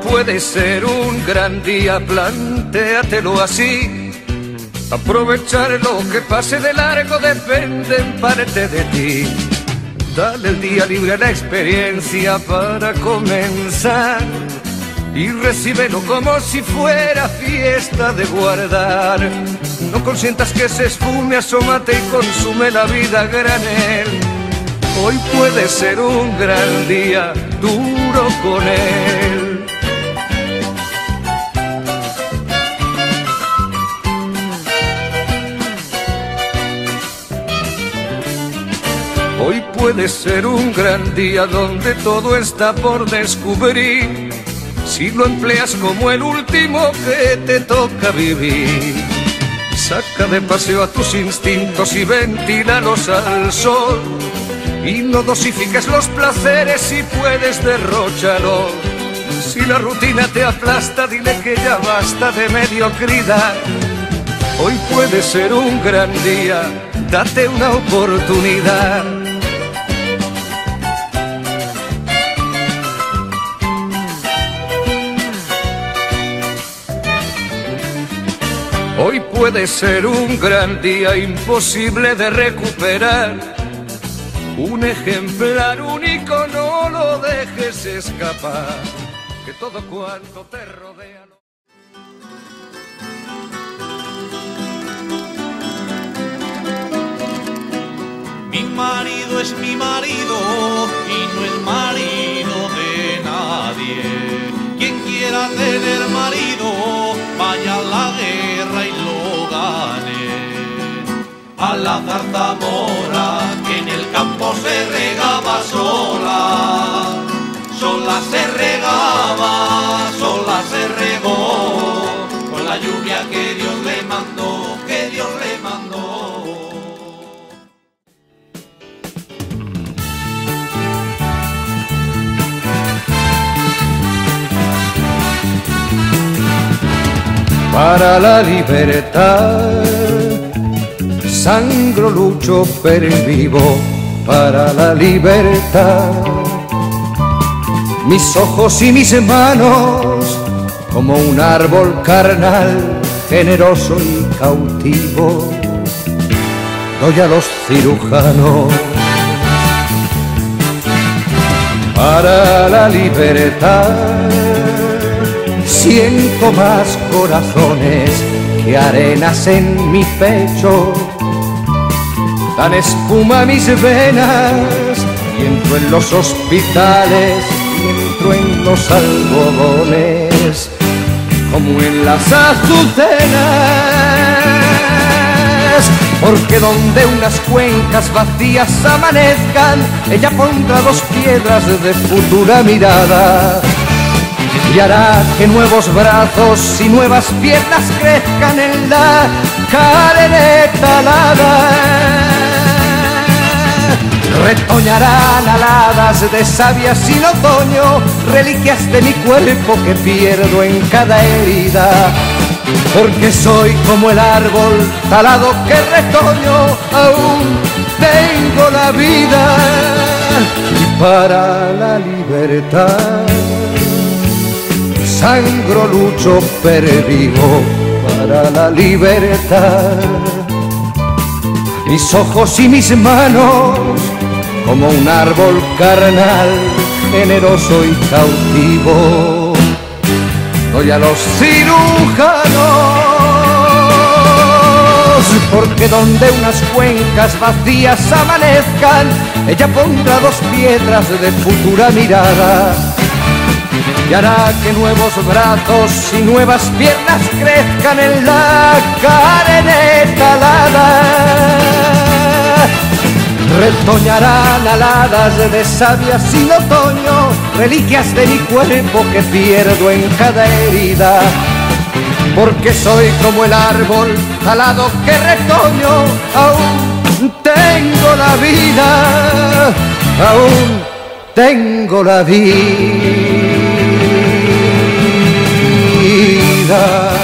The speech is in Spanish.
puede ser un gran día, plantéatelo así. Aprovechar lo que pase de largo depende en parte de ti. Dale el día libre a la experiencia para comenzar y recíbelo como si fuera fiesta de guardar. No consientas que se esfume, asómate y consume la vida a granel. Hoy puede ser un gran día, duro con él. Hoy puede ser un gran día donde todo está por descubrir, si lo empleas como el último que te toca vivir. Saca de paseo a tus instintos y ventílalos al sol, y no dosifiques los placeres si puedes derróchalos. Si la rutina te aplasta, dile que ya basta de mediocridad. Hoy puede ser un gran día, date una oportunidad. Hoy puede ser un gran día imposible de recuperar. Un ejemplar único, no lo dejes escapar, que todo cuanto te rodea. Mi marido es mi marido y no es marido de nadie. Quien quiera tener marido, vaya a la guerra y lo gane. A la zarzamora que en el campo se regaba sola, sola se regaba, sola se regó, con la lluvia que Dios le mandó, que Dios le mandó. Para la libertad sangro, lucho, pervivo para la libertad. Mis ojos y mis manos como un árbol carnal, generoso y cautivo, doy a los cirujanos. Para la libertad siento más corazones que arenas en mi pecho. Dan espuma a mis venas y entro en los hospitales y entro en los algodones como en las azucenas. Porque donde unas cuencas vacías amanezcan, ella pondrá dos piedras de futura mirada y hará que nuevos brazos y nuevas piernas crezcan en la carne talada. Retoñarán aladas de savia sin otoño, reliquias de mi cuerpo que pierdo en cada herida. Porque soy como el árbol talado que retoño, aún tengo la vida. Y para la libertad sangro, lucho, pervivo para la libertad. Mis ojos y mis manos como un árbol carnal, generoso y cautivo, doy a los cirujanos. Porque donde unas cuencas vacías amanezcan, ella pondrá dos piedras de futura mirada y hará que nuevos brazos y nuevas piernas crezcan en la carne talada. Retoñarán aladas de savia sin otoño, reliquias de mi cuerpo que pierdo en cada herida. Porque soy como el árbol talado que retoño, aún tengo la vida, aún tengo la vida.